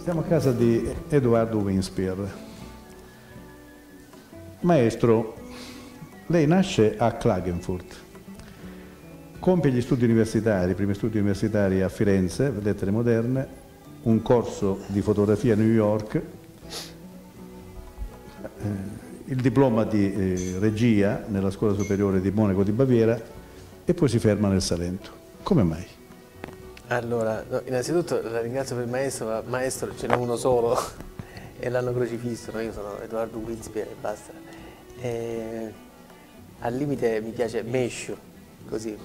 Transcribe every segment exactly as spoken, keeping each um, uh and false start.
Siamo a casa di Edoardo Winspear. Maestro, lei nasce a Klagenfurt, compie gli studi universitari, i primi studi universitari a Firenze, lettere moderne, un corso di fotografia a New York, eh, il diploma di eh, regia nella scuola superiore di Monaco di Baviera e poi si ferma nel Salento. Come mai? Allora, no, innanzitutto la ringrazio per il maestro, ma maestro ce n'è uno solo e l'hanno crocifisso, no? Io sono Edoardo Winspear e basta. E, al limite mi piace Mescio, così,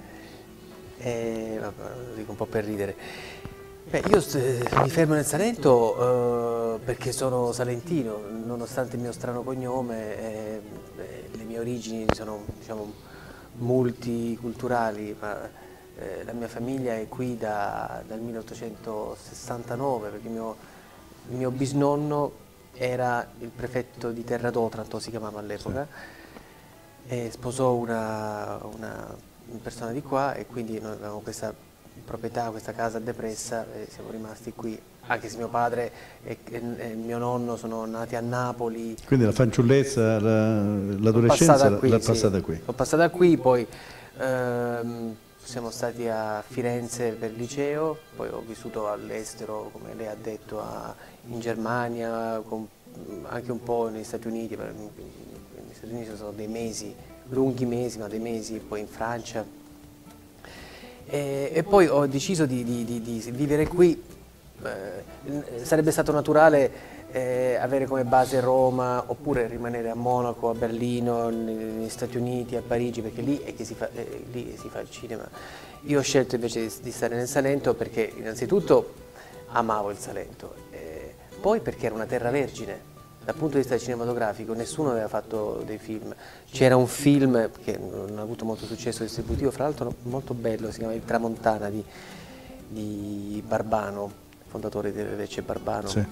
e, vabbè, lo dico un po' per ridere. Beh, io mi fermo nel Salento eh, perché sono salentino, nonostante il mio strano cognome, eh, le mie origini sono, diciamo, multiculturali, ma Eh, la mia famiglia è qui da, dal milleottocentosessantanove, perché il mio, il mio bisnonno era il prefetto di Terra d'Otranto, si chiamava all'epoca, sì. E sposò una, una persona di qua e quindi noi avevamo questa proprietà, questa casa depressa e siamo rimasti qui, anche se mio padre e, e, e mio nonno sono nati a Napoli. Quindi la fanciullezza, l'adolescenza l'ha passata, passata qui? L'ho passata qui, poi ehm, siamo stati a Firenze per il liceo, poi ho vissuto all'estero, come lei ha detto, a, in Germania, con, anche un po' negli Stati Uniti, per, negli Stati Uniti sono dei mesi, lunghi mesi, ma dei mesi, poi in Francia. E, e poi ho deciso di, di, di, di vivere qui, eh, sarebbe stato naturale eh, avere come base Roma oppure rimanere a Monaco, a Berlino, negli Stati Uniti, a Parigi, perché lì è che si fa, eh, lì si fa il cinema. Io ho scelto invece di, di stare nel Salento perché innanzitutto amavo il Salento, eh, poi perché era una terra vergine. Dal punto di vista cinematografico nessuno aveva fatto dei film, c'era un film che non ha avuto molto successo distributivo, fra l'altro molto bello, si chiama Il Tramontana di, di Barbano, fondatore di Lecce Barbano. Sì.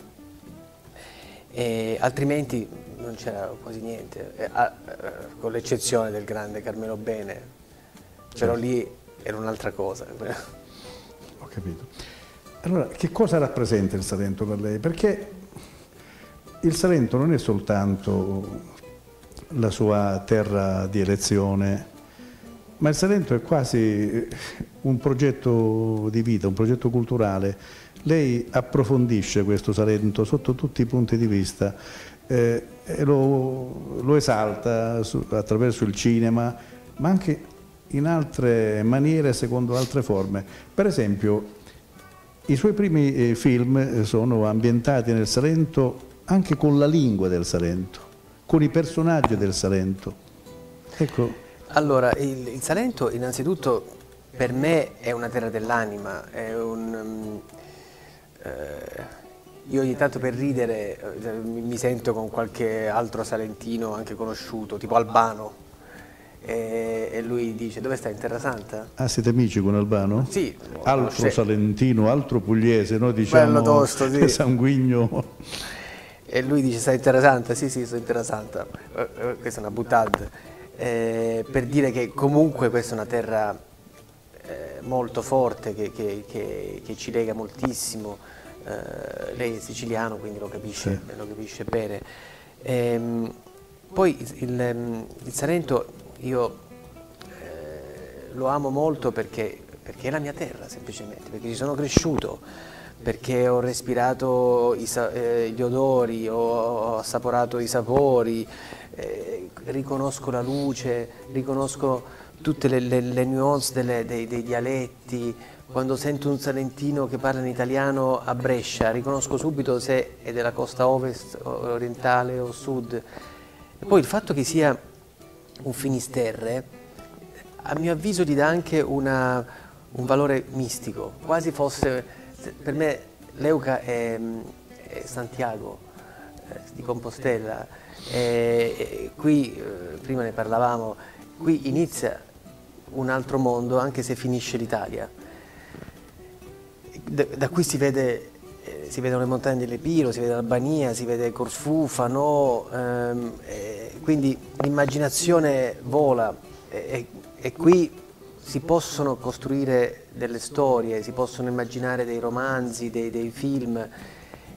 E altrimenti non c'era quasi niente, eh, eh, con l'eccezione del grande Carmelo Bene, però lì era un'altra cosa. Ho capito. Allora, che cosa rappresenta il Salento per lei? Perché il Salento non è soltanto la sua terra di elezione, ma il Salento è quasi un progetto di vita, un progetto culturale. Lei approfondisce questo Salento sotto tutti i punti di vista eh, e lo, lo esalta su, attraverso il cinema, ma anche in altre maniere, secondo altre forme. Per esempio, i suoi primi eh, film sono ambientati nel Salento anche con la lingua del Salento, con i personaggi del Salento. Ecco. Allora, il, il Salento innanzitutto per me è una terra dell'anima, è un... Um, io ogni tanto per ridere mi sento con qualche altro salentino anche conosciuto, tipo Albano, e, e lui dice: dove stai, in Terra Santa? Ah, siete amici con Albano? Sì. Altro salentino, altro pugliese, noi diciamo bello tosto, sì. Sanguigno. E lui dice: stai in Terra Santa? Sì, sì, sto in Terra Santa. Questa è una buttata, eh, per dire che comunque questa è una terra eh, molto forte che, che, che, che ci lega moltissimo. Uh, lei è siciliano, quindi lo capisce, sì. Lo capisce bene. Ehm, poi il, il, il Salento io eh, lo amo molto perché, perché è la mia terra, semplicemente, perché ci sono cresciuto, perché ho respirato i, eh, gli odori, ho, ho assaporato i sapori, eh, riconosco la luce, riconosco tutte le, le, le nuance delle, dei, dei dialetti. Quando sento un salentino che parla in italiano a Brescia, riconosco subito se è della costa ovest, orientale o sud. E poi il fatto che sia un Finisterre, a mio avviso gli dà anche una, un valore mistico, quasi fosse, per me Leuca è, è Santiago eh, di Compostela, e, e qui, eh, prima ne parlavamo, qui inizia un altro mondo anche se finisce l'Italia. Da, da qui si vede, eh, si vedono le montagne dell'Epiro, si vede l'Albania, si vede Corfù, Fanò, ehm, eh, quindi l'immaginazione vola e, e qui si possono costruire delle storie, si possono immaginare dei romanzi, dei, dei film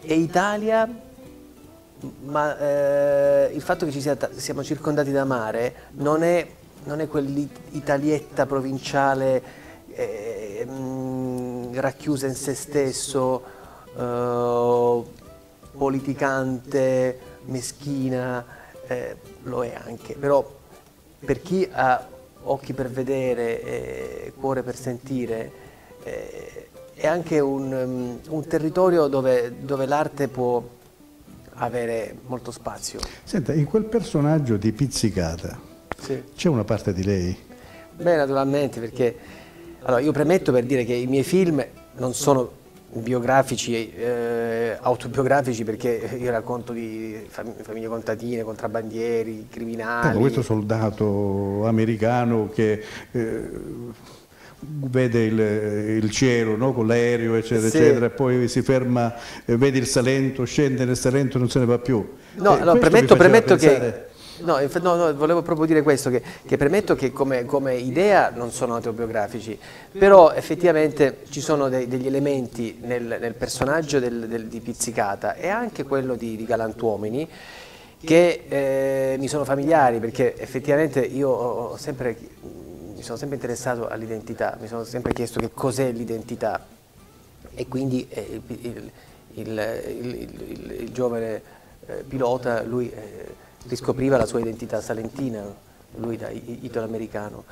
e Italia, ma eh, il fatto che ci sia, siamo circondati da mare non è, non è quell'italietta provinciale eh, mh, racchiusa in se stesso, eh, politicante, meschina, eh, lo è anche, però per chi ha occhi per vedere e cuore per sentire, eh, è anche un, um, un territorio dove, dove l'arte può avere molto spazio. Senta, in quel personaggio di Pizzicata sì. c'è una parte di lei? Beh, naturalmente, perché allora, io premetto per dire che i miei film non sono biografici, eh, autobiografici, perché io racconto di fam famiglie contadine, contrabbandieri, criminali. Ecco, questo soldato americano che eh, vede il, il cielo, no? Con l'aereo eccetera sì. eccetera, e poi si ferma, eh, vede il Salento, scende nel Salento e non se ne va più. No, eh, allora, premetto, premetto che... No, no, no, volevo proprio dire questo, che, che premetto che come, come idea non sono autobiografici, però effettivamente ci sono dei, degli elementi nel, nel personaggio del, del, di Pizzicata e anche quello di, di Galantuomini che eh, mi sono familiari, perché effettivamente io ho sempre, mi sono sempre interessato all'identità, mi sono sempre chiesto che cos'è l'identità e quindi eh, il, il, il, il, il, il giovane eh, pilota, lui... Eh, riscopriva la sua identità salentina, lui da italo-americano,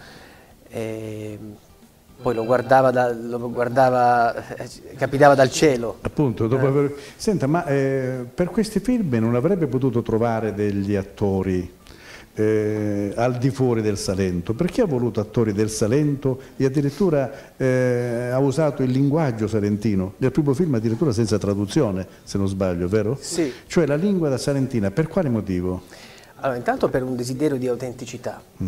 poi lo guardava, da, lo guardava, capitava dal cielo. Appunto, dopo aver... Senta, ma eh, per questi film non avrebbe potuto trovare degli attori eh, al di fuori del Salento? Perché ha voluto attori del Salento e addirittura eh, ha usato il linguaggio salentino? Nel primo film addirittura senza traduzione, se non sbaglio, vero? Sì. Cioè la lingua da salentina, per quale motivo? Allora, intanto per un desiderio di autenticità. Mm.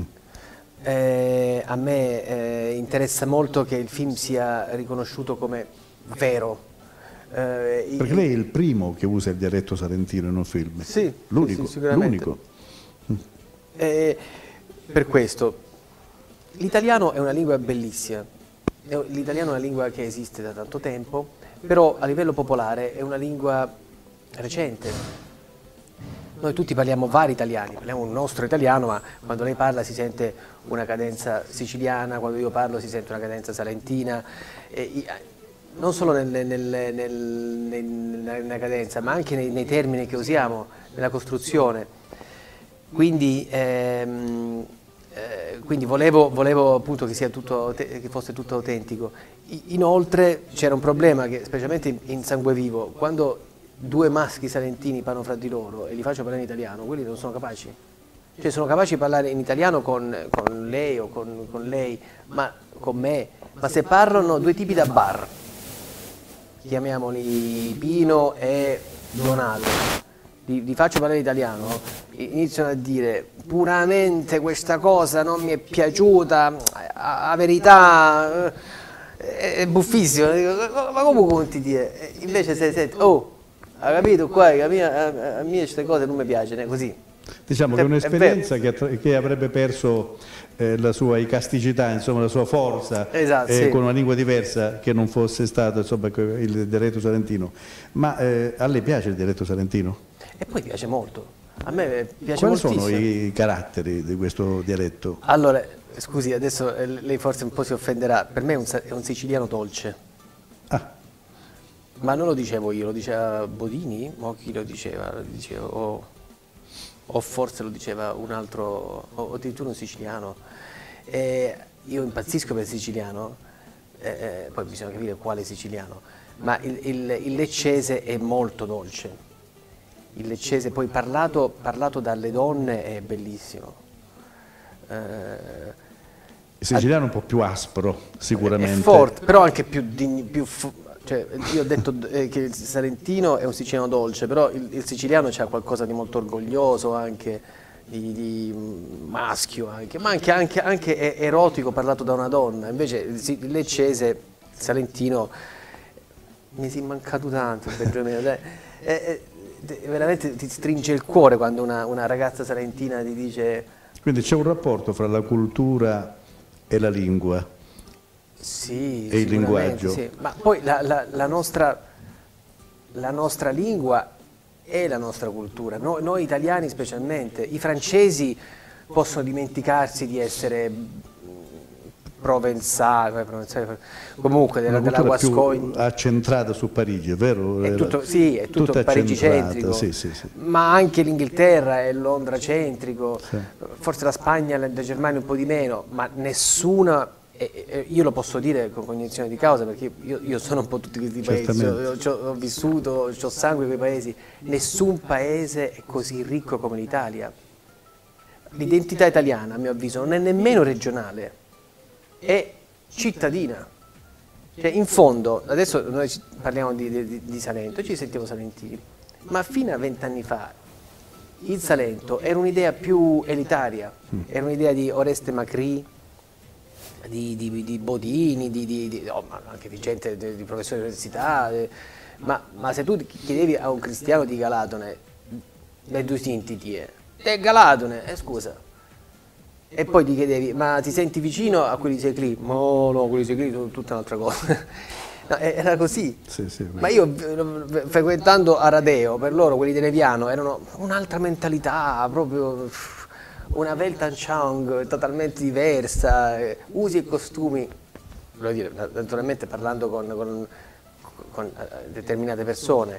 Eh, a me eh, interessa molto che il film sia riconosciuto come vero. Eh, Perché lei è il primo che usa il dialetto salentino in un film? Sì, l'unico. Sì, sì, sicuramente. Eh, per questo, l'italiano è una lingua bellissima, l'italiano è una lingua che esiste da tanto tempo, però a livello popolare è una lingua recente. Noi tutti parliamo vari italiani, parliamo un nostro italiano, ma quando lei parla si sente una cadenza siciliana, quando io parlo si sente una cadenza salentina, e, non solo nel, nel, nel, nel, nella cadenza, ma anche nei, nei termini che usiamo, nella costruzione. Quindi, ehm, eh, quindi volevo, volevo appunto che, sia tutto, che fosse tutto autentico. Inoltre c'era un problema, che specialmente in Sangue Vivo, quando due maschi salentini parlano fra di loro e li faccio parlare in italiano, quelli non sono capaci. Cioè sono capaci di parlare in italiano con, con lei o con, con lei, ma con me, ma se parlano due tipi da bar, chiamiamoli Pino e Donato, Li, li faccio parlare in italiano, iniziano a dire puramente questa cosa non mi è piaciuta, a, a verità è, è buffissimo, ma come conti dire? Invece se senti, oh, hai capito qua, a me, a, a me queste cose non mi piacciono, così. Diciamo che è un'esperienza che, che avrebbe perso eh, la sua icasticità, insomma la sua forza, esatto, eh, sì. con una lingua diversa che non fosse stato insomma, il dialetto salentino. Ma eh, a lei piace il dialetto salentino? E poi piace molto, a me piace Quali moltissimo. sono i caratteri di questo dialetto? Allora, scusi, adesso eh, lei forse un po' si offenderà, per me è un, è un siciliano dolce. Ah. Ma non lo dicevo io, lo diceva Bodini? O chi lo diceva? Lo dicevo, o, o forse lo diceva un altro, o addirittura un siciliano. E io impazzisco per il siciliano, eh, poi bisogna capire quale siciliano, ma il, il, il leccese è molto dolce. Il leccese poi parlato, parlato dalle donne è bellissimo. Eh, il siciliano è un po' più aspro, sicuramente. È forte, però anche più... più cioè, io ho detto eh, che il salentino è un siciliano dolce, però il, il siciliano c'ha qualcosa di molto orgoglioso, anche di, di maschio, anche, ma anche, anche, anche erotico parlato da una donna. Invece il leccese, il salentino, mi si è mancato tanto, è, è, veramente ti stringe il cuore quando una, una ragazza salentina ti dice... Quindi c'è un rapporto fra la cultura e la lingua. Sì, e il linguaggio. Sì. Ma poi la, la, la, nostra, la nostra lingua e la nostra cultura, noi, noi italiani specialmente. I francesi possono dimenticarsi di essere provenzali, comunque della, della Guascogna. Accentrata su Parigi, è vero? È tutto, sì, è tutto Parigi-centrico, sì, sì, sì. Ma anche l'Inghilterra è Londra-centrico, sì. Forse la Spagna, la Germania un po' di meno, ma nessuna, e io lo posso dire con cognizione di causa perché io, io sono un po' tutti questi paesi, ho, ho vissuto, ho sangue in quei paesi, nessun paese è così ricco come l'Italia. L'identità italiana, a mio avviso, non è nemmeno regionale, è cittadina. Cioè, in fondo, adesso noi parliamo di, di, di Salento e ci sentiamo salentini, ma fino a vent'anni fa il Salento era un'idea più elitaria, era un'idea di Oreste Macri, di, di, di Bodini, di, di, di, oh, ma anche di gente, di, di professori dell'università, ma, ma se tu chiedevi a un cristiano di Galatone, le due tinti ti è, è Galatone, eh, scusa. E poi ti chiedevi, ma ti senti vicino a quelli di Secli? No, no, quelli di Secli sono tutta un'altra cosa. No, era così. Sì, sì, ma io, frequentando Aradeo, per loro quelli di Neviano erano un'altra mentalità, proprio una Weltanschauung totalmente diversa, usi e costumi. Voglio dire, naturalmente parlando con, con, con determinate persone.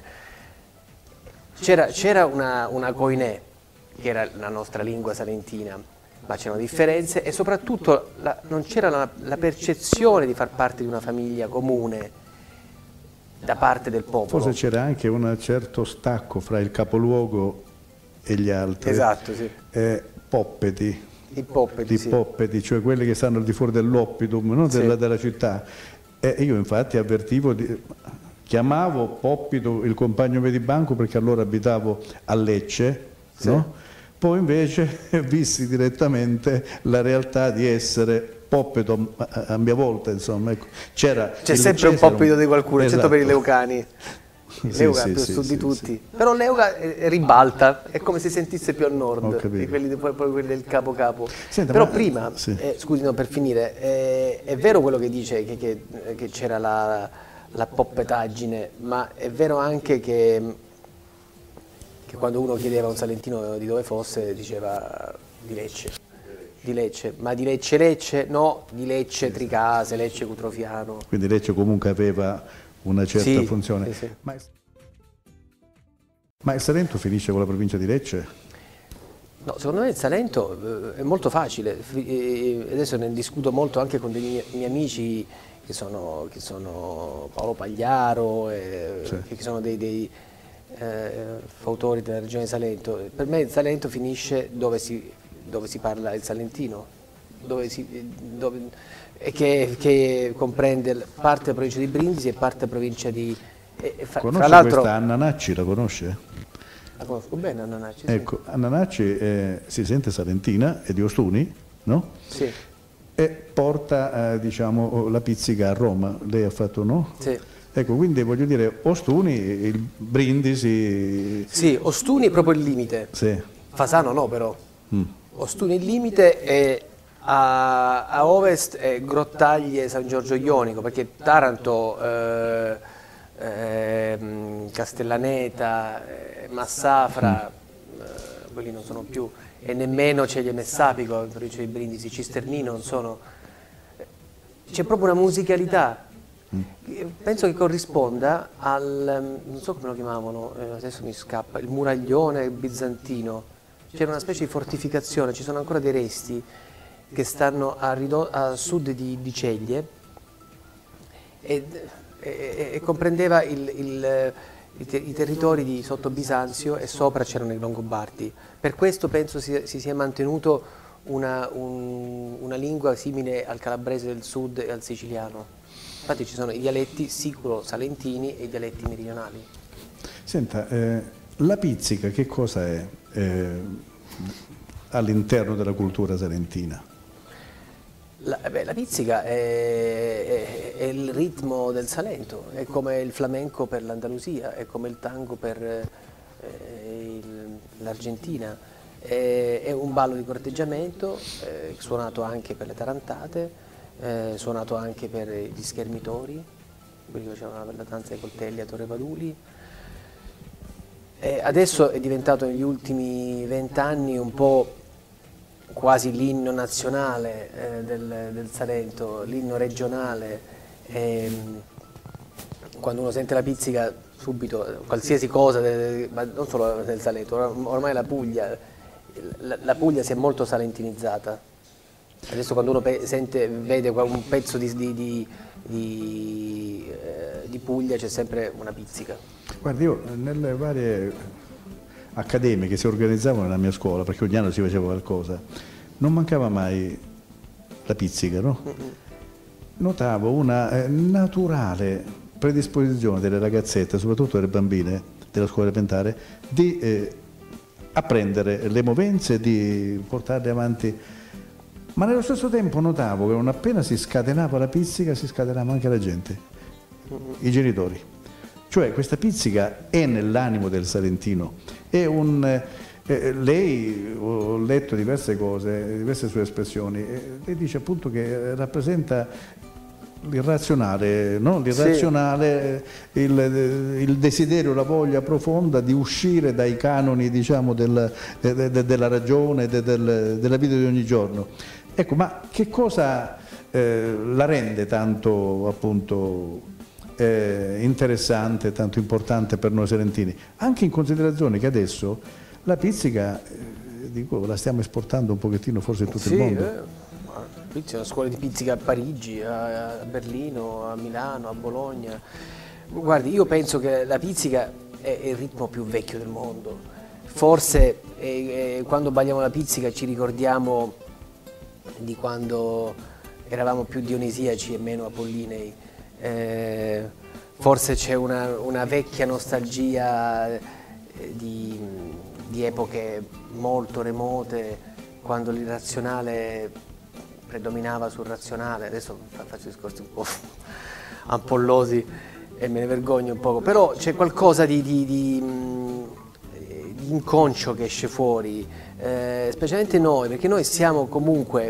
C'era una, una koiné, che era la nostra lingua salentina, ma c'erano differenze e soprattutto la, non c'era la, la percezione di far parte di una famiglia comune da parte del popolo. Forse c'era anche un certo stacco fra il capoluogo e gli altri. Esatto, sì. Eh, poppeti. I poppeti, I sì. poppeti, cioè quelli che stanno al di fuori dell'oppidum, no? Sì. della, della città. E io infatti avvertivo, di, chiamavo Poppito il compagno mio di banco perché allora abitavo a Lecce, sì. no? Poi invece vissi direttamente la realtà di essere Poppito a mia volta, insomma. Ecco. C'è sempre un Poppito un... di qualcuno, esatto. Eccetto per i Leucani. Sì, Leuca sì, più sì, su sì, di tutti. Sì. Però Leuca ribalta, è come se sentisse più a nord, di quelli, di, poi, poi quelli del capo capo. Senta, Però ma... prima, sì. eh, scusi no, per finire, eh, è vero quello che dice che, che, che c'era la, la poppetaggine, ma è vero anche che quando uno chiedeva a un salentino di dove fosse diceva di Lecce, di Lecce, ma di Lecce Lecce? No, di Lecce Tricase, Lecce Cutrofiano. Quindi Lecce comunque aveva una certa sì, funzione. Sì, sì. Ma, ma il Salento finisce con la provincia di Lecce? No, secondo me il Salento è molto facile, adesso ne discuto molto anche con dei miei, miei amici che sono, che sono Paolo Pagliaro, e, sì. che sono dei... dei Eh, fautori della regione Salento. Per me il Salento finisce dove si, dove si parla il salentino, dove si, dove, e che, che comprende parte della provincia di Brindisi e parte della provincia di... E, fra, conosce fra questa Anna Nacci, la conosce? La conosco bene Anna Nacci, ecco, sì. Anna Nacci eh, si sente salentina, è di Ostuni, no? Sì. E porta eh, diciamo, la pizzica a Roma, lei ha fatto no? Sì. Ecco, quindi voglio dire, Ostuni, il Brindisi... Sì, Ostuni è proprio il limite. Sì. Fasano no però. Mm. Ostuni il limite è a, a ovest è Grottaglie San Giorgio Ionico, perché Taranto, eh, eh, Castellaneta, eh, Massafra, mm. eh, quelli non sono più, e nemmeno Ceglie Messapico, in provincia di Brindisi, Cisternino, non sono... C'è proprio una musicalità. Penso che corrisponda al, non so come lo chiamavano, eh, adesso mi scappa, il muraglione bizantino. C'era una specie di fortificazione, ci sono ancora dei resti che stanno a, a sud di, di Ceglie e, e, e comprendeva il, il, i, te, i territori di sotto Bisanzio e sopra c'erano i Longobardi. Per questo penso si, si sia mantenuto una, un, una lingua simile al calabrese del sud e al siciliano. Infatti ci sono i dialetti siculo-salentini e i dialetti meridionali. Senta, eh, la pizzica che cosa è eh, all'interno della cultura salentina? La, beh, la pizzica è, è, è il ritmo del Salento, è come il flamenco per l'Andalusia, è come il tango per eh, l'Argentina, è, è un ballo di corteggiamento eh, suonato anche per le tarantate, Eh, suonato anche per gli schermitori, quelli che facevano la danza ai coltelli a Torre Paduli, E adesso è diventato negli ultimi vent'anni un po' quasi l'inno nazionale eh, del, del Salento, l'inno regionale. E, quando uno sente la pizzica subito, qualsiasi cosa, ma non solo del Salento, ormai la Puglia, la, la Puglia si è molto salentinizzata. Adesso quando uno sente, vede un pezzo di, di, di, di, eh, di Puglia c'è sempre una pizzica. Guardi, io nelle varie accademie che si organizzavano nella mia scuola, perché ogni anno si faceva qualcosa, non mancava mai la pizzica, no? Mm-hmm. Notavo una eh, naturale predisposizione delle ragazzette, soprattutto delle bambine della scuola elementare, di eh, apprendere le movenze, di portarle avanti, ma nello stesso tempo notavo che non appena si scatenava la pizzica si scatenava anche la gente, i genitori. Cioè questa pizzica è nell'animo del salentino, è un... Eh, lei, ho letto diverse cose, diverse sue espressioni, eh, lei dice appunto che rappresenta l'irrazionale, no? L'irrazionale, sì. il, il desiderio, la voglia profonda di uscire dai canoni, diciamo, del, de, de, della ragione, de, del, della vita di ogni giorno. Ecco, ma che cosa eh, la rende tanto appunto eh, interessante, tanto importante per noi salentini? Anche in considerazione che adesso la pizzica, eh, dico, la stiamo esportando un pochettino forse in tutto sì, il mondo. Eh. C'è una scuola di pizzica a Parigi, a Berlino, a Milano, a Bologna. Guardi, io penso che la pizzica è il ritmo più vecchio del mondo. Forse eh, quando balliamo la pizzica ci ricordiamo di quando eravamo più dionisiaci e meno apollinei. Eh, forse c'è una, una vecchia nostalgia di, di epoche molto remote, quando l'irrazionale predominava sul razionale. Adesso faccio discorsi un po' ampollosi e me ne vergogno un poco, però c'è qualcosa di, di, di, di inconscio che esce fuori, eh, specialmente noi, perché noi siamo comunque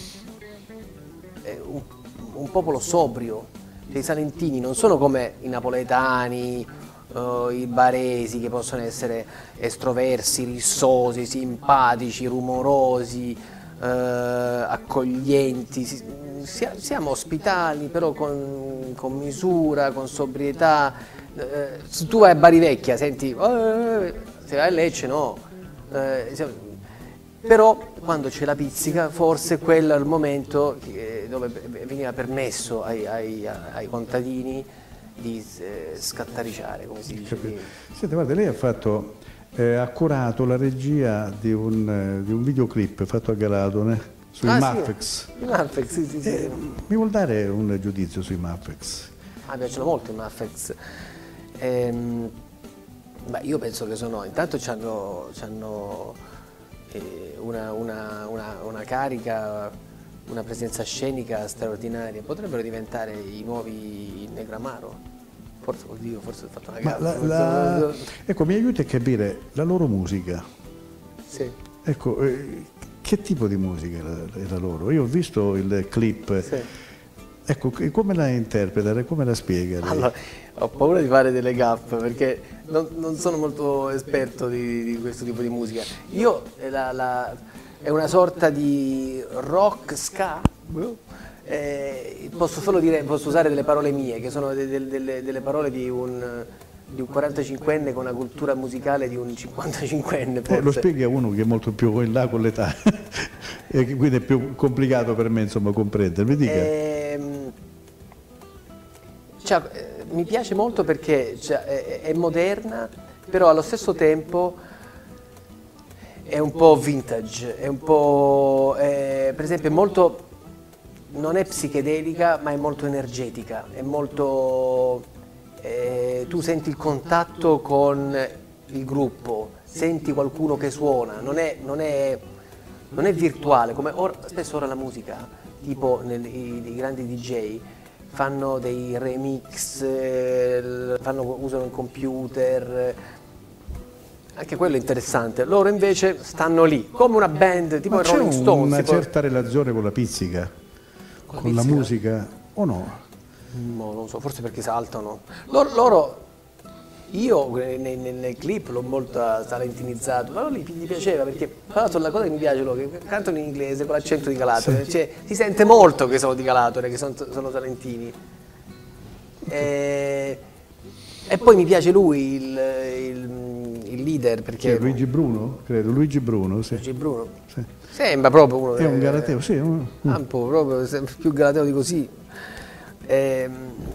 eh, un, un popolo sobrio. Cioè, i salentini non sono come i napoletani, uh, i baresi, che possono essere estroversi, rissosi, simpatici, rumorosi, Uh, accoglienti, siamo ospitali però con, con misura, con sobrietà. Uh, se tu vai a Bari Vecchia senti, uh, se vai a Lecce no, uh, però quando c'è la pizzica forse quello è il momento che, dove veniva permesso ai, ai, ai contadini di eh, scattariciare, come si dice. Senta, guarda, lei ha fatto Eh, ha curato la regia di un, eh, di un videoclip fatto a Galatone sui ah, Maffex. Sì. I Maffex, sì, sì, sì. Eh, mi vuol dare un giudizio sui Maffex? Ah, mi piacciono molto i Maffex. Ehm, beh, io penso che sono, intanto c'hanno, c'hanno eh, una, una, una, una carica, una presenza scenica straordinaria. Potrebbero diventare i nuovi Negramaro. Forse, oddio, forse ho fatto una gaffa. La, la, ecco, mi aiuti a capire la loro musica. Sì. Ecco, eh, che tipo di musica era, era loro? Io ho visto il clip. Sì. Ecco, come la interpreta, come la spiega lei? Allora, ho paura di fare delle gaffe perché non, non sono molto esperto di, di questo tipo di musica. Io, la, la, è una sorta di rock ska. Eh, posso solo dire, posso usare delle parole mie, che sono de, de, delle, delle parole di un, di un quarantacinquenne con una cultura musicale di un cinquantacinquenne. Eh, lo spieghi a uno che è molto più in là con l'età, e quindi è più complicato per me, insomma, comprendere. Mi dica. Eh, cioè, eh, mi piace molto perché cioè, è, è moderna, però allo stesso tempo è un po' vintage, è un po', eh, per esempio, è molto... non è psichedelica, ma è molto energetica, è molto, eh, tu senti il contatto con il gruppo, senti qualcuno che suona, non è, non è, non è virtuale, come or, spesso ora la musica, tipo nel, i, i grandi D J, fanno dei remix, eh, fanno, usano il computer, anche quello è interessante, loro invece stanno lì, come una band, tipo i Rolling Stones. C'è una tipo... certa relazione con la pizzica? Con, con la musica o no? No, non so, forse perché saltano. Loro, loro Io nel, nel, nel clip l'ho molto salentinizzato, ma non gli, gli piaceva perché, tra l'altro, la cosa che mi piace è che cantano in inglese con l'accento di Calatore, sì. Cioè, si sente molto che sono di Calatore, che sono, sono salentini. E, e poi mi piace lui, il, il, il leader, perché... Sì, Luigi Bruno, credo, Luigi Bruno, sì. Luigi Bruno? Sì. Sembra proprio uno... È un galateo, sì. Un, un... un po', proprio, più galateo di così. E,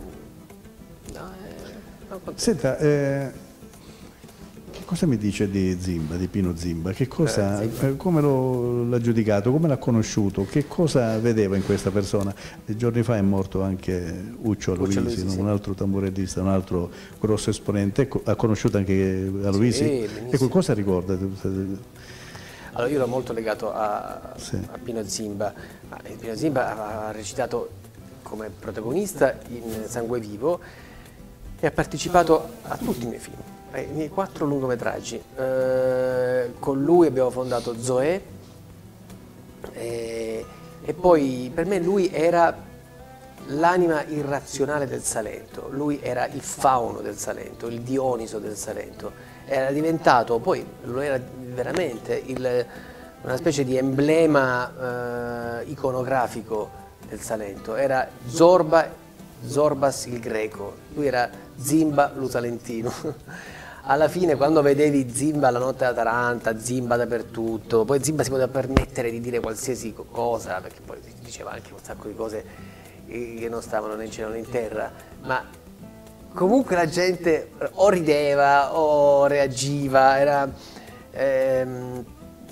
Senta, eh, che cosa mi dice di Zimba, di Pino Zimba? Che cosa, eh, Zimba. Eh, come l'ha giudicato, come l'ha conosciuto, che cosa vedeva in questa persona? E giorni fa è morto anche Uccio Aloisi, Aloisi sì. Un altro tamburellista, un altro grosso esponente. Ecco, ha conosciuto anche Aloisi? Sì, ecco, cosa ricorda? Allora, io ero molto legato a, sì. a Pino Zimba. Pino Zimba ha recitato come protagonista in Sangue Vivo e ha partecipato a tutti i miei film, ai miei quattro lungometraggi. Eh, con lui abbiamo fondato Zoé e, e poi per me lui era l'anima irrazionale del Salento, lui era il fauno del Salento, il Dioniso del Salento. Era diventato, poi lo era veramente, il, una specie di emblema eh, iconografico del Salento. Era Zorba, Zorbas il greco, lui era Zimba l'usalentino. Alla fine, quando vedevi Zimba la notte da Taranta, Zimba dappertutto, poi Zimba si poteva permettere di dire qualsiasi cosa, perché poi diceva anche un sacco di cose che non stavano né in cielo né in terra, ma comunque la gente o rideva o reagiva, era, ehm,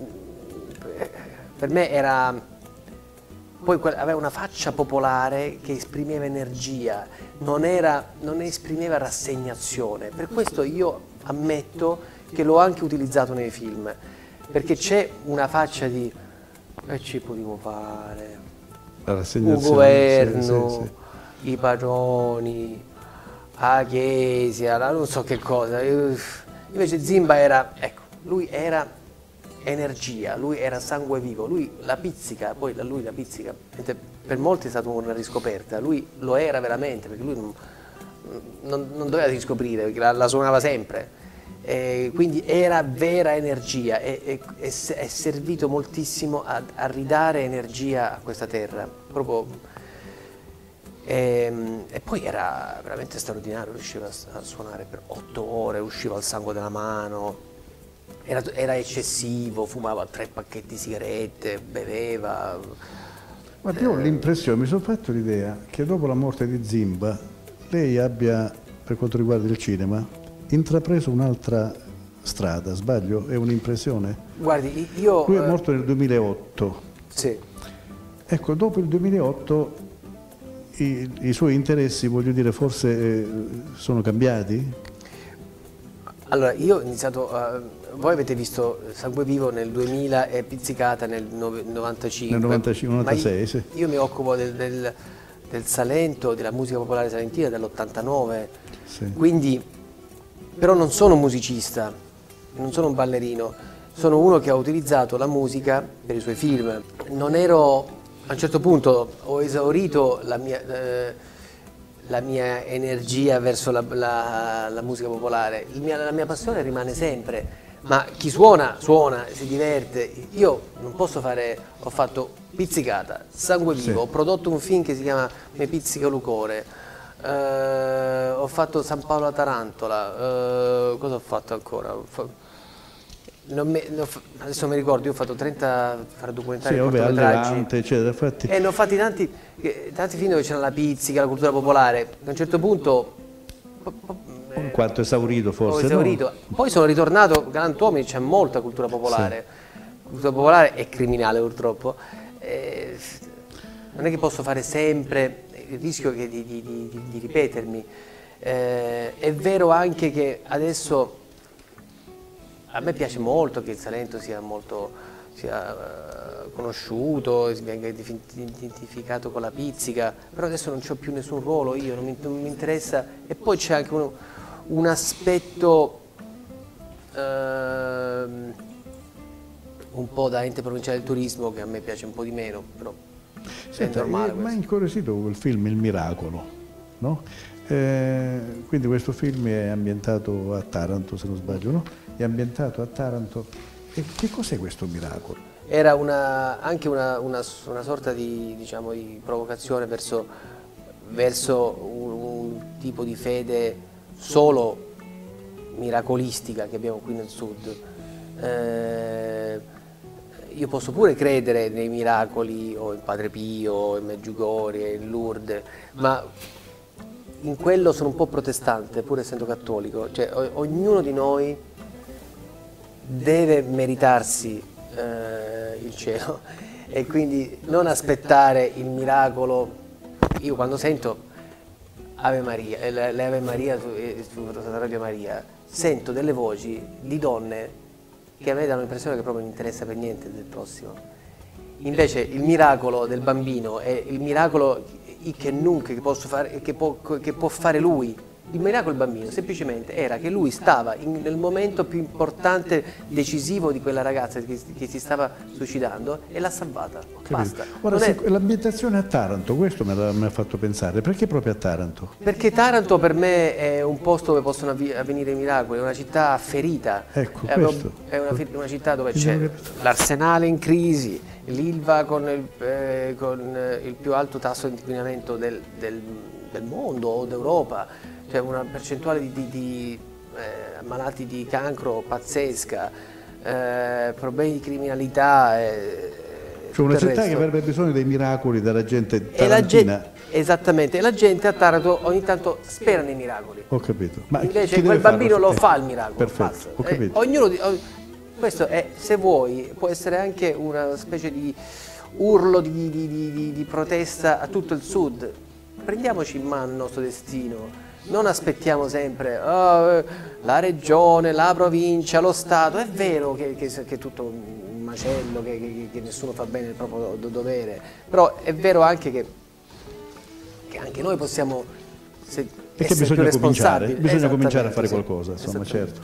per me era... Poi aveva una faccia popolare che esprimeva energia, non, era, non esprimeva rassegnazione. Per questo io ammetto che l'ho anche utilizzato nei film, perché c'è una faccia di che ci potremmo fare, un governo, sì, sì, sì. I padroni, la chiesa, la non so che cosa. Invece Zimba era, ecco, lui era energia, lui era sangue vivo, lui la pizzica, poi da lui la pizzica, per molti è stata una riscoperta, lui lo era veramente, perché lui non, non, non doveva riscoprire, perché la, la suonava sempre, e quindi era vera energia e è servito moltissimo a, a ridare energia a questa terra, proprio, e, e poi era veramente straordinario, riusciva a, a suonare per otto ore, usciva il sangue dalla mano. Era, era eccessivo, fumava tre pacchetti di sigarette, beveva. Ma io ho l'impressione, mi sono fatto l'idea che dopo la morte di Zimba lei abbia, per quanto riguarda il cinema, intrapreso un'altra strada, sbaglio? È un'impressione? Guardi, io... Lui è morto nel duemilaotto. Sì. Ecco, dopo il duemilaotto i, i suoi interessi, voglio dire, forse eh, sono cambiati? Allora, io ho iniziato... Uh, voi avete visto Sangue Vivo nel duemila e Pizzicata nel novantacinque. Nel novantacinque, novantasei, io, sì. Io mi occupo del, del, del Salento, della musica popolare salentina dall'ottantanove, sì. Quindi, però non sono un musicista, non sono un ballerino, sono uno che ha utilizzato la musica per i suoi film. Non ero, a un certo punto ho esaurito la mia... Eh, la mia energia verso la, la, la musica popolare, mia, la mia passione rimane sempre, ma chi suona, suona, si diverte. Io non posso fare, ho fatto Pizzicata, Sangue Vivo, sì. Ho prodotto un film che si chiama Me pizzica Lucore, eh, ho fatto San Paolo a Tarantola, eh, cosa ho fatto ancora? Non mi, non, adesso mi ricordo, io ho fatto trenta documentari, sì, cortometraggi, eccetera, fatti. E ne ho fatti tanti, tanti film dove c'era la pizzica, la cultura popolare. A un certo punto, un quanto esaurito forse, ho esaurito. No? Poi sono ritornato, Galantuomini, c'è molta cultura popolare. Sì. La cultura popolare è criminale purtroppo. Eh, non è che posso fare sempre, il rischio che di, di, di, di ripetermi. Eh, è vero anche che adesso a me piace molto che il Salento sia molto sia, uh, conosciuto, si venga identificato con la pizzica, però adesso non ho più nessun ruolo io, non mi, non mi interessa. E poi c'è anche un, un aspetto uh, un po' da ente provinciale del turismo che a me piace un po' di meno, però Senta, è normale. Mi ha incuriosito quel film Il Miracolo, no? Eh, quindi questo film è ambientato a Taranto, se non sbaglio, no? È ambientato a Taranto. E che cos'è questo miracolo? Era una, anche una, una, una sorta di, diciamo, di provocazione verso, verso un, un tipo di fede solo miracolistica che abbiamo qui nel sud. Eh, io posso pure credere nei miracoli, o in Padre Pio, in Medjugorje, in Lourdes, ma in quello sono un po' protestante, pur essendo cattolico. Cioè, o, ognuno di noi deve meritarsi eh, il cielo e quindi non aspettare il miracolo. Io quando sento Ave Maria, eh, le Ave Maria su, su Radio Maria, sento delle voci di donne che a me danno l'impressione che proprio non interessa per niente del prossimo. Invece il miracolo del bambino è il miracolo che nunca che, posso fare, che, può, che può fare lui. Il miracolo del bambino semplicemente era che lui stava in, nel momento più importante, decisivo di quella ragazza che, che si stava suicidando e l'ha salvata. Basta. Ora, è... l'ambientazione a Taranto, questo mi ha fatto pensare, perché proprio a Taranto? Perché Taranto per me è un posto dove possono avvenire i miracoli, è una città ferita, ecco, è, questo. è una, una città dove c'è l'arsenale in crisi, l'Ilva con, eh, con il più alto tasso di inquinamento del, del, del mondo o d'Europa. C'è una percentuale di, di, di eh, malati di cancro pazzesca, eh, problemi di criminalità. Eh, cioè una città che avrebbe bisogno dei miracoli dalla gente tarantina. E la gente, esattamente, e la gente a Taranto ogni tanto spera nei miracoli. Ho capito. Ma invece quel bambino farlo? lo eh, fa il miracolo. Perfetto, ho capito. Eh, ognuno di, questo è, se vuoi, può essere anche una specie di urlo di, di, di, di, di protesta a tutto il sud. Prendiamoci in mano il nostro destino. Non aspettiamo sempre oh, la regione, la provincia, lo Stato. È vero che, che, che è tutto un macello, che, che, che nessuno fa bene il proprio dovere, però è vero anche che, che anche noi possiamo se, Perché essere bisogna più cominciare, responsabili. bisogna cominciare a fare sì, qualcosa, insomma, certo.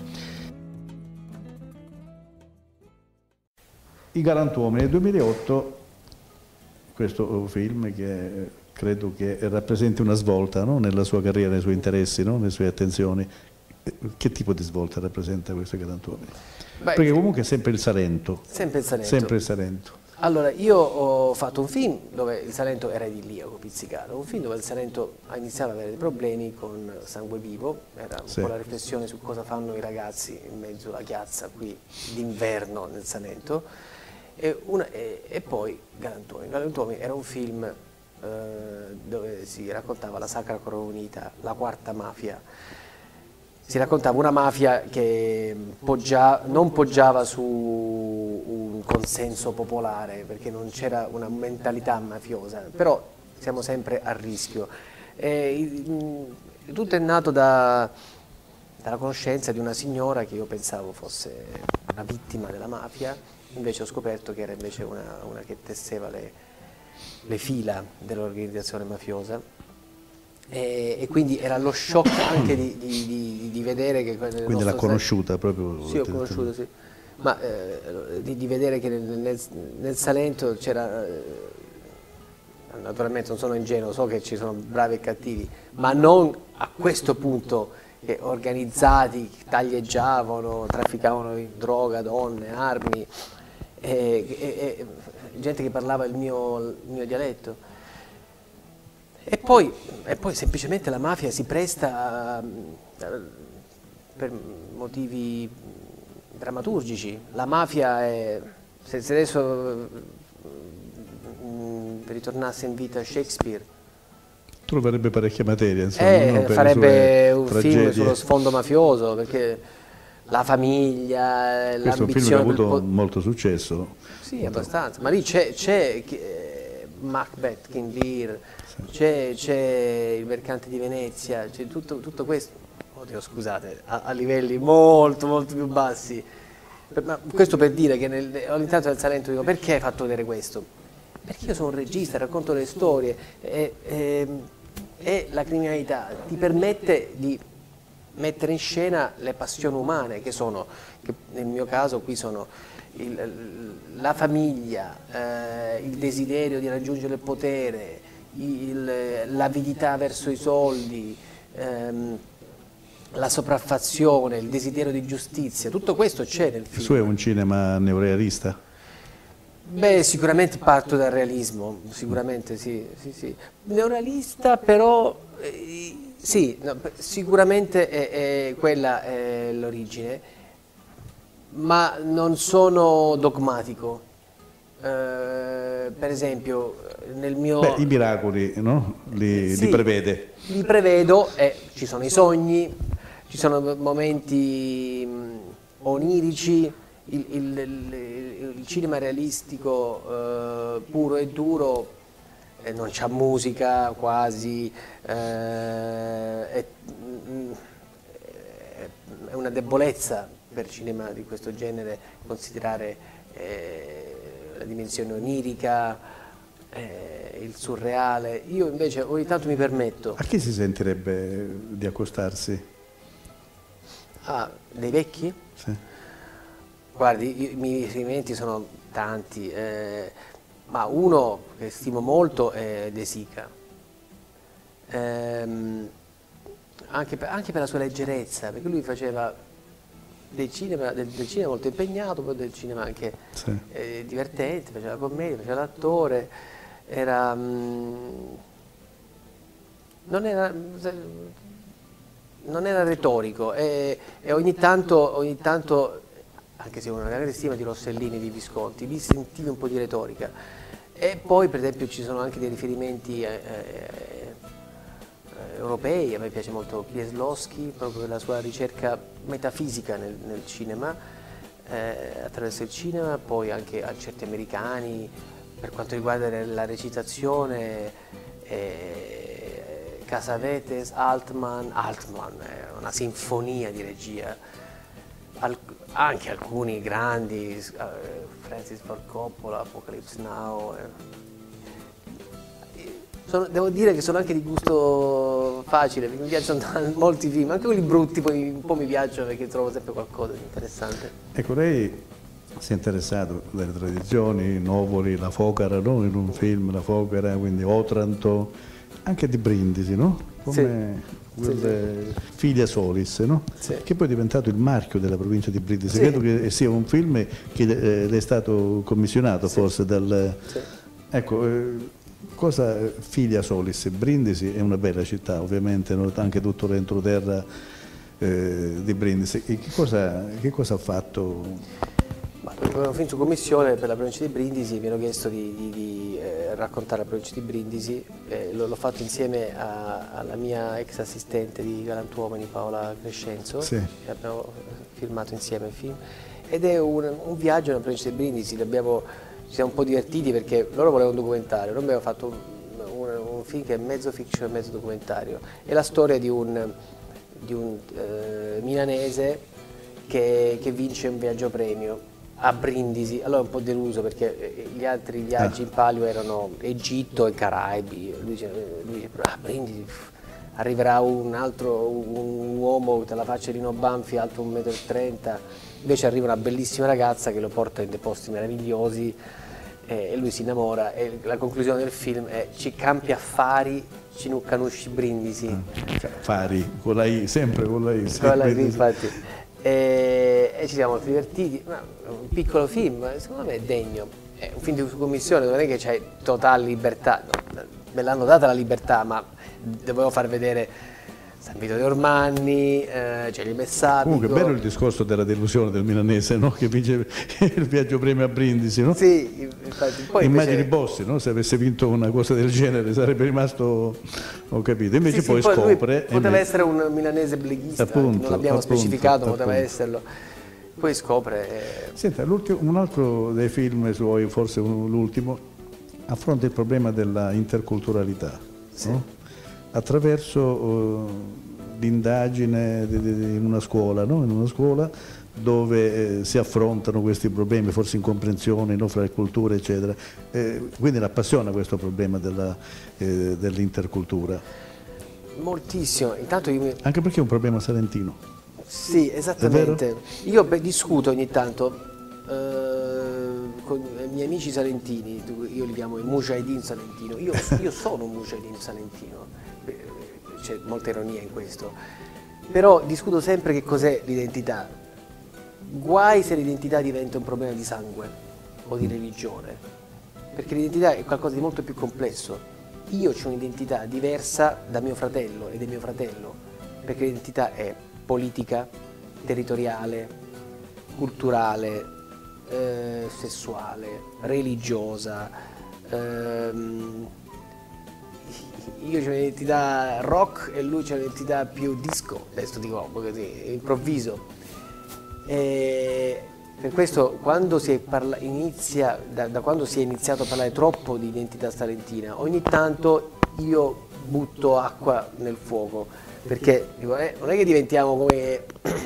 I Galantuomini del duemilaotto, questo film che credo che rappresenti una svolta, no? Nella sua carriera, nei suoi interessi, no? Nelle sue attenzioni. Che tipo di svolta rappresenta questo Galantuomini? Beh, Perché comunque è sempre il Salento. Sempre il Salento. Sempre il Salento. Allora, io ho fatto un film dove il Salento era idilliaco, pizzicato, un film dove il Salento iniziava ad avere dei problemi con Sangue Vivo, era un sì. po' la riflessione su cosa fanno i ragazzi in mezzo alla chiazza qui d'inverno nel Salento, e, una, e, e poi Galantuomini. Galantuomini era un film dove si raccontava la Sacra Corona Unita, la quarta mafia. Si raccontava una mafia che poggia, non poggiava su un consenso popolare, perché non c'era una mentalità mafiosa, però siamo sempre a rischio. E, tutto è nato da, dalla conoscenza di una signora che io pensavo fosse una vittima della mafia, invece ho scoperto che era invece una, una che tesseva le le fila dell'organizzazione mafiosa e, e quindi era lo shock anche di, di, di, di vedere che quindi l'ha conosciuta proprio? Sì, ho conosciuto, sì, ma eh, di, di vedere che nel, nel, nel Salento c'era eh, naturalmente non sono ingenuo, so che ci sono bravi e cattivi, ma non a questo punto che organizzati, taglieggiavano, trafficavano droga, donne, armi e, e, e gente che parlava il mio, il mio dialetto. E poi, e poi semplicemente la mafia si presta a, per motivi drammaturgici. La mafia è, se, se adesso mh, ritornasse in vita Shakespeare, troverebbe parecchia materia, insomma, eh, no? farebbe un tragedie. film sullo sfondo mafioso, perché la famiglia, l'ambizione. Questo è un film che ha avuto molto successo. Sì, molto. Abbastanza, ma lì c'è eh, Macbeth, King Lear, sì. c'è il Mercante di Venezia, c'è tutto, tutto questo, oddio scusate, a, a livelli molto molto più bassi. Per, ma questo per dire che all'interno del Salento dico, perché hai fatto vedere questo? Perché io sono un regista, racconto le storie e, e, e la criminalità ti permette di mettere in scena le passioni umane che sono, che nel mio caso qui sono il, la famiglia, eh, il desiderio di raggiungere il potere, l'avidità verso i soldi, ehm, la sopraffazione, il desiderio di giustizia, tutto questo c'è nel film. Il suo è un cinema neorealista? Beh, sicuramente parto dal realismo, sicuramente sì, sì, sì. Neorealista però, eh, sì, no, sicuramente è, è quella è l'origine, ma non sono dogmatico. Eh, per esempio, nel mio... Beh, i miracoli, no? Li, sì, li prevede. Li prevedo, e ci sono i sogni, ci sono momenti mh, onirici. Il, il, il, il cinema realistico eh, puro e duro eh, non c'ha musica quasi, eh, è, è una debolezza per cinema di questo genere considerare eh, la dimensione onirica, eh, il surreale. Io invece ogni tanto mi permetto. A chi si sentirebbe di accostarsi? Ah, dei vecchi? Sì. Guardi, io, i miei riferimenti sono tanti, eh, ma uno che stimo molto è De Sica, ehm, anche, per, anche per la sua leggerezza, perché lui faceva del cinema, del, del cinema molto impegnato, poi del cinema anche Sì. eh, divertente, faceva la commedia, faceva l'attore, era, mh, non era... non era retorico e, e ogni tanto... Ogni tanto anche se ho una grande stima di Rossellini, di Visconti, lì sentivi un po' di retorica. E poi per esempio ci sono anche dei riferimenti eh, eh, europei, a me piace molto Kieslowski, proprio per la sua ricerca metafisica nel, nel cinema, eh, attraverso il cinema, poi anche a certi americani, per quanto riguarda la recitazione, eh, Cassavetes, Altman, Altman è una sinfonia di regia. Al, anche alcuni grandi, uh, Francis Ford Coppola, Apocalypse Now, eh. sono, devo dire che sono anche di gusto facile, mi piacciono molti film, anche quelli brutti poi un po' mi piacciono perché trovo sempre qualcosa di interessante. Ecco, lei si è interessato delle tradizioni, Novoli, la Focara, no? In un film, la Focara, quindi Otranto, anche di Brindisi, no? Come... Sì. Quelle Filia Solis, no? Sì. Che poi è diventato il marchio della provincia di Brindisi. Sì. Credo che sia un film che eh, le è stato commissionato, sì, forse dal... Sì. Ecco, eh, cosa Filia Solis? Brindisi è una bella città, ovviamente, no? Anche tutto l'entroterra eh, di Brindisi. E che cosa, che cosa ha fatto? Avevo finito commissione per la provincia di Brindisi, mi hanno chiesto di, di, di eh, raccontare la provincia di Brindisi, eh, l'ho fatto insieme a, alla mia ex assistente di Galantuomini, Paola Crescenzo, sì, e abbiamo filmato insieme il film, ed è un, un viaggio nella provincia di Brindisi, abbiamo, ci siamo un po' divertiti perché loro volevano un documentario, noi abbiamo fatto un, un, un film che è mezzo fiction e mezzo documentario, è la storia di un, di un eh, milanese che, che vince un viaggio premio a Brindisi. Allora un po' deluso perché gli altri viaggi in palio erano Egitto e Caraibi, lui dice, lui dice ah, Brindisi, pff, arriverà un altro un uomo dalla faccia di Rino Banfi alto un metro e trenta, invece arriva una bellissima ragazza che lo porta in dei posti meravigliosi eh, e lui si innamora, e la conclusione del film è ci campi affari, ci nu canusci Brindisi. Ah, Fari, con la I, sempre con la I. Con la I, infatti. E, e ci siamo molto divertiti, ma un piccolo film, secondo me è degno, è un film di commissione, non è che c'hai totale libertà, me l'hanno data la libertà, ma dovevo far vedere San Vito de Ormanni, eh, Celio Messapico. Comunque bello il discorso della delusione del milanese, no? Che vince il viaggio premio a Brindisi, no? Sì, infatti. Poi immagini invece... Bossi, no? Se avesse vinto una cosa del genere sarebbe rimasto, ho capito, invece sì, poi, sì, poi scopre... poteva me... essere un milanese bleghista, appunto, non l'abbiamo appunto, specificato, ma poteva appunto. esserlo. Poi scopre... Eh... Senta, un altro dei film suoi, forse l'ultimo, affronta il problema della interculturalità, sì, no? Attraverso uh, l'indagine in una scuola, no? In una scuola dove eh, si affrontano questi problemi, forse incomprensione, no? Fra le culture, eccetera. Eh, quindi la appassiona questo problema della, eh, dell'intercultura. Moltissimo, intanto io mi... Anche perché è un problema salentino. Sì, esattamente. Io beh, discuto ogni tanto eh, con i miei amici salentini, io li chiamo il Mujahideen salentino, io, io sono un Mujahideen salentino, c'è molta ironia in questo, però discuto sempre che cos'è l'identità. Guai se l'identità diventa un problema di sangue o di religione, perché l'identità è qualcosa di molto più complesso. Io ho un'identità diversa da mio fratello e di mio fratello, perché l'identità è politica, territoriale, culturale, eh, sessuale, religiosa. Ehm, io ho un'identità rock e lui c'ha un'identità più disco, adesso dico così, improvviso. E per questo quando si è parla, inizia, da, da quando si è iniziato a parlare troppo di identità salentina, ogni tanto io butto acqua nel fuoco, perché dico, eh, non è che diventiamo come,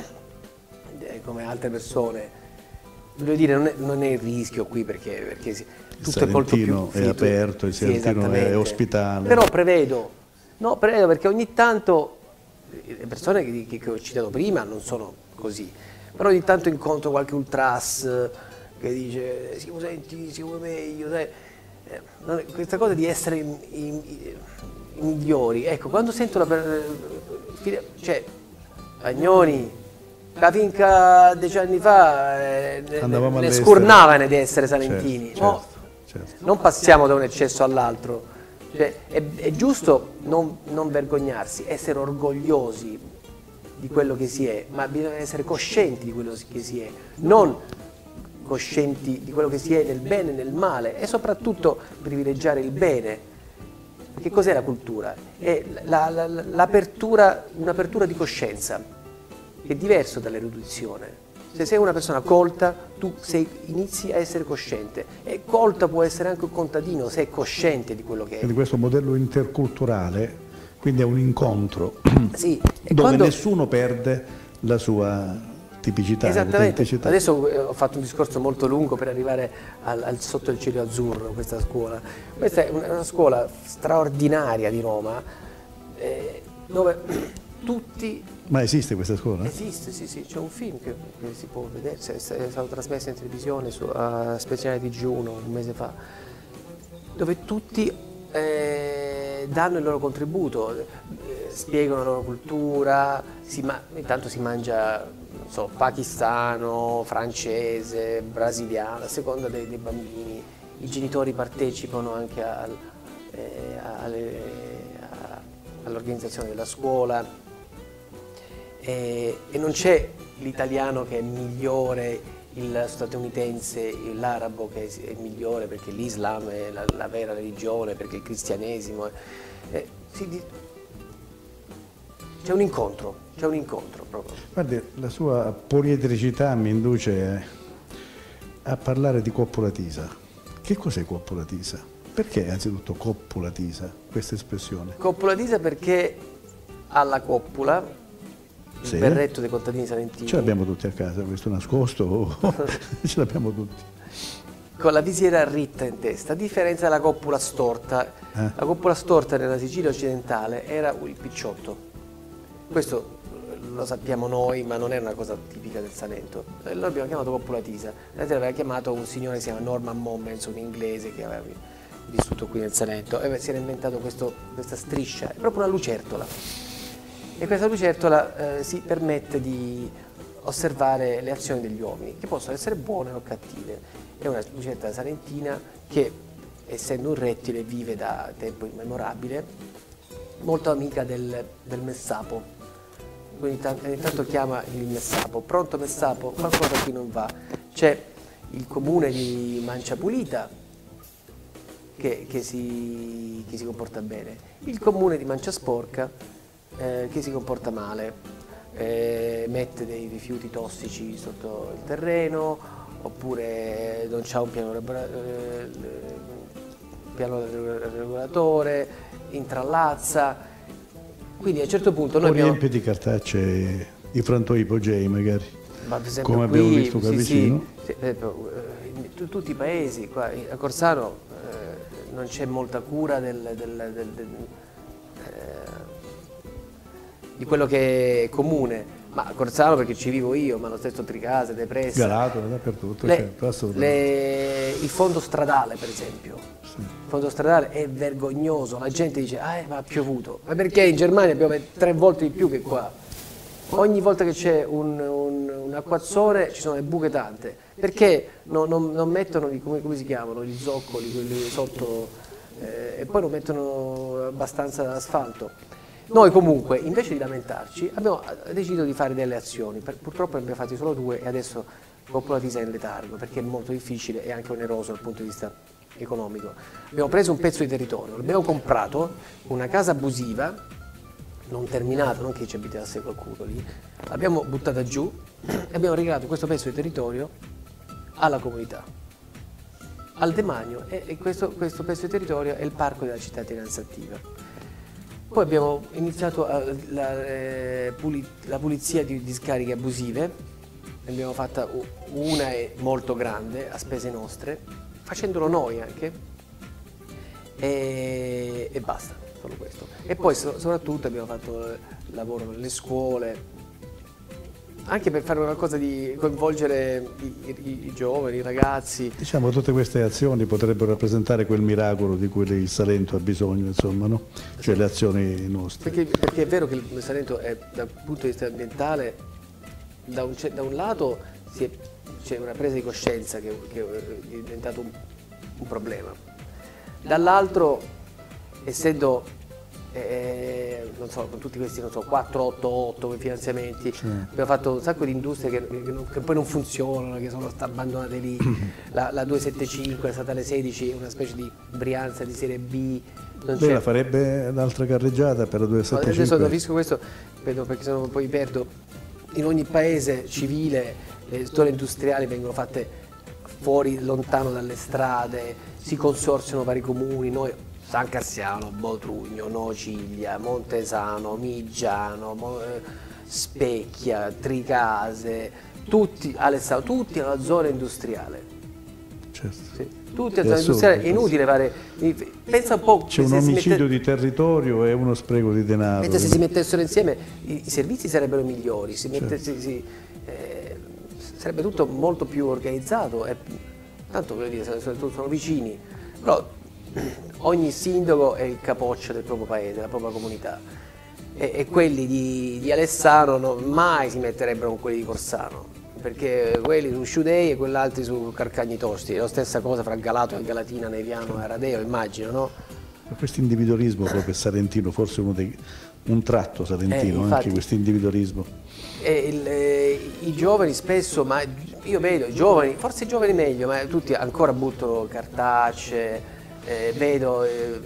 come altre persone, voglio dire, non è, non è il rischio qui, perché, perché si, tutto è molto più è aperto, il Salentino sì, è ospitale. Però prevedo, no, prevedo perché ogni tanto le persone che, che, che ho citato prima non sono così, però ogni tanto incontro qualche ultras che dice siamo senti, siamo meglio, sai? Eh, questa cosa di essere in, in, in migliori, ecco, quando sento la cioè Agnoni, la finca dieci anni fa eh, ne, ne scurnavano di essere salentini, certo, no? Certo, certo. Non passiamo da un eccesso all'altro, cioè, è, è giusto non, non vergognarsi, essere orgogliosi di quello che si è, ma bisogna essere coscienti di quello che si è, non coscienti di quello che si è nel bene e nel male, e soprattutto privilegiare il bene. Che cos'è la cultura? È l'apertura, un'apertura di coscienza, che è diverso dall'erudizione. Se sei una persona colta, tu sei, inizi a essere cosciente, e colta può essere anche un contadino se è cosciente di quello che è. Quindi questo modello interculturale, quindi è un incontro sì, dove quando... nessuno perde la sua tipicità. Esattamente. Adesso ho fatto un discorso molto lungo per arrivare al, al sotto il cielo azzurro, questa scuola. Questa è una scuola straordinaria di Roma, eh, dove tutti... Ma esiste questa scuola? Esiste, sì, sì, c'è un film che, che si può vedere, è stato trasmesso in televisione su uh, Speciale di G uno un mese fa, dove tutti eh, danno il loro contributo, eh, spiegano la loro cultura, si ma intanto si mangia, non so, pakistano, francese, brasiliano, a seconda dei, dei bambini, i genitori partecipano anche al, eh, all'organizzazione della scuola. E, e non c'è l'italiano che è migliore, il statunitense, l'arabo che è migliore perché l'Islam è la, la vera religione, perché il cristianesimo è, è, si, c'è un incontro, c'è un incontro proprio. Guardi, la sua poliedricità mi induce a parlare di coppola tisa. Che cos'è coppola tisa? Perché anzitutto coppola tisa, questa espressione? Coppola tisa perché alla coppola, il sì. berretto dei contadini salentini. Ce l'abbiamo tutti a casa, questo nascosto, ce l'abbiamo tutti. Con la visiera ritta in testa, a differenza della coppola storta. Eh? La coppola storta nella Sicilia occidentale era il picciotto. Questo lo sappiamo noi, ma non è una cosa tipica del Salento. Noi l'abbiamo chiamato coppola tisa. L'aveva chiamato un signore che si chiama Norman Momens, un inglese che aveva vissuto qui nel Salento, e si era inventato questo, questa striscia, è proprio una lucertola. E questa lucertola eh, si permette di osservare le azioni degli uomini, che possono essere buone o cattive. È una lucertola salentina che, essendo un rettile, vive da tempo immemorabile, molto amica del, del messapo. Quindi ogni tanto chiama il messapo, pronto messapo, qualcosa qui non va. C'è il comune di Manciapulita che, che, si, che si comporta bene, il comune di Manciasporca Eh, che si comporta male, eh, mette dei rifiuti tossici sotto il terreno, oppure non c'ha un piano, eh, piano regolatore, intrallazza, quindi a un certo punto noi abbiamo... riempie di cartacee i frantoi ipogei magari, ma per esempio come qui, abbiamo visto qua sì, vicino. Sì, sì, in tutti i paesi, qua a Corsano eh, non c'è molta cura del, del, del, del eh, di quello che è comune, Ma a Corsano perché ci vivo io, ma lo stesso Tricase, De Pressa. Galato, dappertutto, le, certo, assolutamente. Le, il fondo stradale per esempio, sì. Il fondo stradale è vergognoso, la gente dice ah ma ha piovuto, ma perché in Germania piove tre volte di più che qua. Ogni volta che c'è un, un, un acquazzone ci sono le buche tante, perché non, non, non mettono, come, come si chiamano, gli zoccoli, quelli sotto, eh, e poi non mettono abbastanza asfalto. Noi comunque, invece di lamentarci, abbiamo deciso di fare delle azioni, purtroppo ne abbiamo fatti solo due e adesso Coppola-Tisa è in letargo perché è molto difficile e anche oneroso dal punto di vista economico. Abbiamo preso un pezzo di territorio, abbiamo comprato una casa abusiva, non terminata, non che ci abitasse qualcuno lì, l'abbiamo buttata giù e abbiamo regalato questo pezzo di territorio alla comunità, al demanio, e, e questo, questo pezzo di territorio è il parco della cittadinanza attiva. Poi abbiamo iniziato a, la, eh, puli, la pulizia di discariche abusive, ne abbiamo fatta una molto grande a spese nostre, facendolo noi anche, e, e basta, solo questo. E poi so, soprattutto abbiamo fatto lavoro nelle scuole, anche per fare qualcosa di coinvolgere i, i, i giovani, i ragazzi. Diciamo che tutte queste azioni potrebbero rappresentare quel miracolo di cui il Salento ha bisogno, insomma, no? Cioè le azioni nostre. Perché, perché è vero che il Salento è, dal punto di vista ambientale, da un, da un lato c'è una presa di coscienza che, che è diventato un, un problema, dall'altro essendo Eh, non so, con tutti questi, non so, quattro otto otto finanziamenti, sì. Abbiamo fatto un sacco di industrie che, che, non, che poi non funzionano, che sono abbandonate lì. La, la duecentosettantacinque è stata alle sedici, una specie di Brianza di serie B. Non Lei la farebbe l'altra carreggiata per la duecentosettantacinque? Adesso capisco questo, vedo, perché sennò poi perdo. In ogni paese civile le zone industriali vengono fatte fuori, lontano dalle strade, si consorziano vari comuni. Noi San Cassiano, Botrugno, Nociglia, Montesano, Migiano, Mo, eh, Specchia, Tricase, tutti, Alessandro, tutti alla zona industriale. Certo. Sì, tutti alla zona industriale, è inutile fare. Pensa un po'. C'è un omicidio mette... di territorio e uno spreco di denaro. Mentre se si mettessero insieme i, i servizi sarebbero migliori, si mette, certo. si, si, eh, sarebbe tutto molto più organizzato. E, tanto voglio dire, sono, sono vicini. Però, ogni sindaco è il capoccio del proprio paese, della propria comunità, e, e quelli di, di Alessano no, mai si metterebbero con quelli di Corsano, perché quelli su Sciudei e quell'altri su Carcagnitosti, è la stessa cosa fra Galato e Galatina, Neviano e Aradeo, immagino, no? Questo individualismo proprio salentino, forse uno dei, un tratto salentino, eh, infatti, anche questo individualismo. E il, eh, i giovani spesso, ma io vedo i giovani, forse i giovani meglio, ma tutti ancora buttano cartacee. Eh, vedo, eh,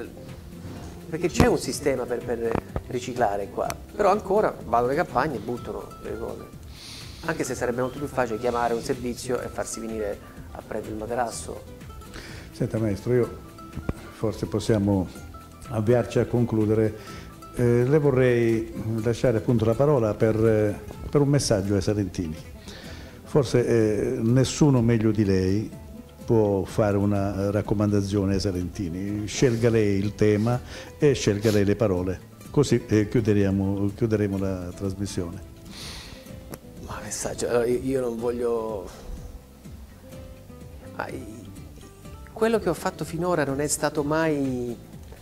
perché c'è un sistema per, per riciclare qua, però ancora vanno alle campagne e buttano le cose, anche se sarebbe molto più facile chiamare un servizio e farsi venire a prendere il materasso. Senta maestro, io forse possiamo avviarci a concludere, eh, le vorrei lasciare appunto la parola per, eh, per un messaggio ai salentini. Forse eh, nessuno meglio di lei può fare una raccomandazione ai salentini. Scelga lei il tema e scelga lei le parole, così eh, chiuderemo, chiuderemo la trasmissione. Ma messaggio, allora, io non voglio... Ma quello che ho fatto finora non è stato mai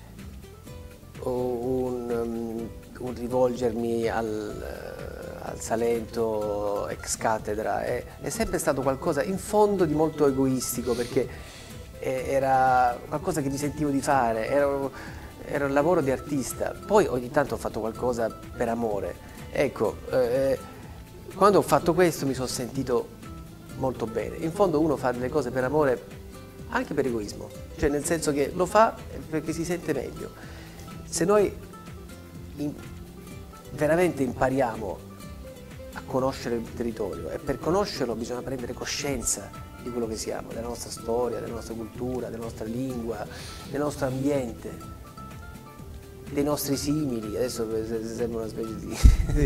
un, um, un rivolgermi al, al Salento ex cattedra, è, è sempre stato qualcosa in fondo di molto egoistico, perché era qualcosa che mi sentivo di fare, era, era un lavoro di artista. Poi ogni tanto ho fatto qualcosa per amore. Ecco, eh, quando ho fatto questo mi sono sentito molto bene. In fondo uno fa delle cose per amore anche per egoismo, cioè nel senso che lo fa perché si sente meglio. Se noi in, veramente impariamo a conoscere il territorio, e per conoscerlo bisogna prendere coscienza di quello che siamo, della nostra storia, della nostra cultura, della nostra lingua, del nostro ambiente, dei nostri simili. Adesso sembra una specie di,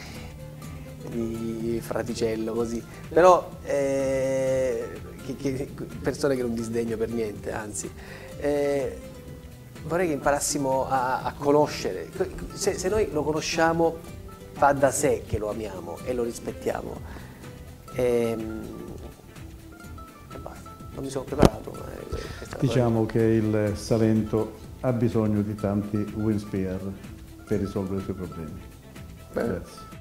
di fraticello così, però eh, che, che, persone che non disdegno per niente, anzi. Eh, vorrei che imparassimo a, a conoscere, se, se noi lo conosciamo va da sé che lo amiamo e lo rispettiamo. E, e basta, non mi sono preparato. Ma diciamo che il Salento ha bisogno di tanti Winspear per risolvere i suoi problemi. Beh. Grazie.